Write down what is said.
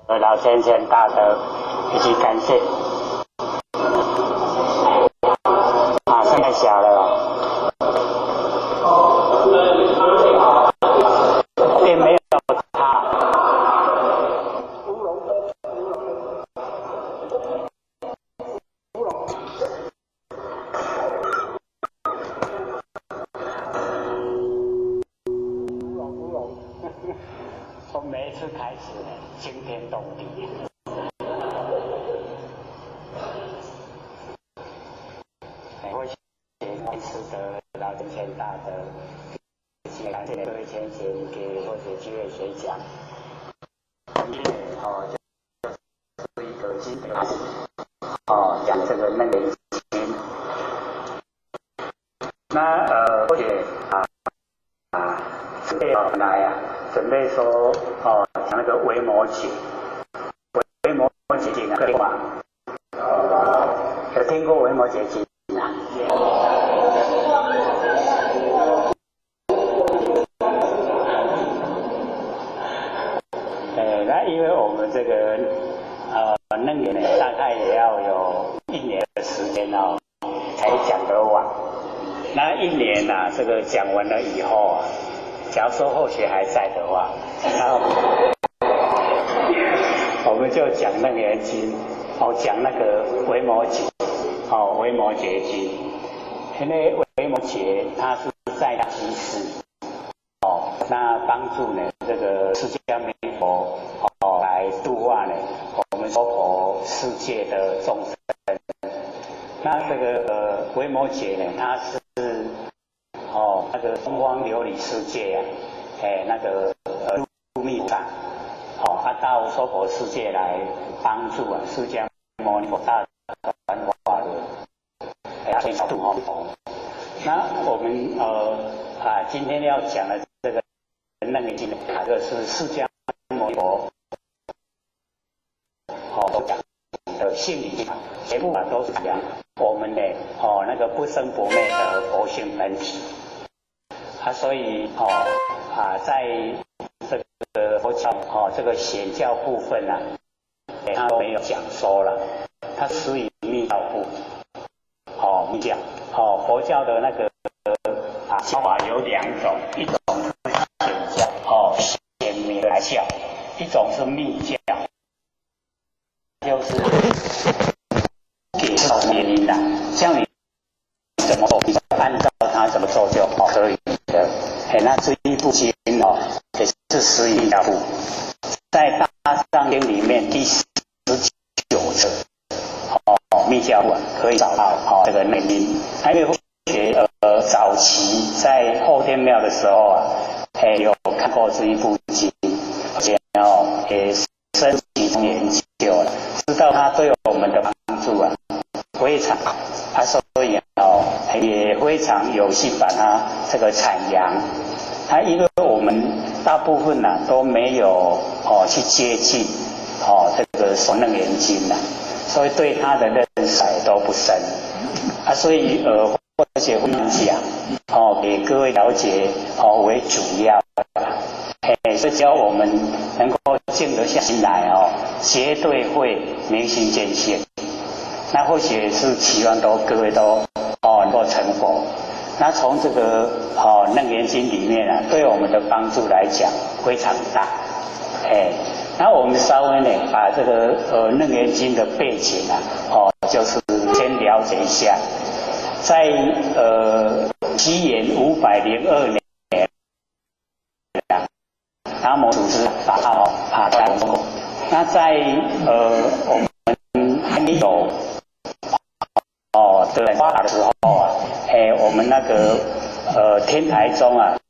老先生大德以及感谢。声太小了，并没有他。从每一次开始惊天动地。我谢师德老先生大德，感谢各位先贤给或者机会学讲。就是一个经典讲这个楞严经。那或者准备好来准备说讲那个维摩诘，维摩诘经啊，对吧？有听过维摩诘经啊？那因为我们这个楞严呢，大概也要有1年的时间才讲得完。那1年这个讲完了以后假如说后学还在的话，那我们就讲楞严经，讲那个维摩诘，维摩诘经。因为维摩诘他是在家居士，那帮助呢这个释迦牟尼佛来度化呢我们娑婆世界的众生。那这个维摩诘呢，他是那个东方琉璃世界那个入密藏，到娑婆世界来帮助释迦牟尼佛大传法轮，天度佛。那我们今天要讲的这个楞严经这个是释迦牟尼佛讲的性理经，全部都是讲我们的那个不生不灭的佛性本体。所以在这个佛教这个显教部分他没有讲说了，他属于密教部。密教佛教的那个教法有2种，一种是显教显明来教，一种是密教，就是给到原因的，像你怎么做，按照他怎么做就可以的。那这一部经也是属于密教部，在大藏经里面第19册密教部可以找到这个内因。因为学早期在后天庙的时候有看过这一部经，而且也深入研究了，知道它对我们的帮助非常，所以也非常有幸把它这个阐扬。因为我们大部分都没有去接近这个楞严经所以对它的认识都不深所以或者分享给各位了解为主要所以只要我们能够静得下心来绝对会明心见性。那或许是期望各位都能够成佛。那从这个楞严经里面对我们的帮助来讲非常大。那我们稍微把这个楞严经的背景就是先了解一下。在西元502年，南无祖师大法在中国。那在我们还没有的发达的时候我们那个天台宗